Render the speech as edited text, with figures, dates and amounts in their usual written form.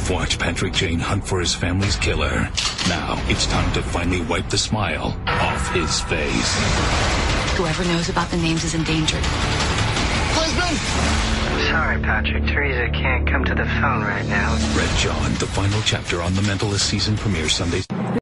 Watch Patrick Jane hunt for his family's killer. Now it's time to finally wipe the smile off his face. Whoever knows about the names is endangered. Husband! Sorry, Patrick. Teresa can't come to the phone right now. Red John, the final chapter on The Mentalist season premiere Sunday.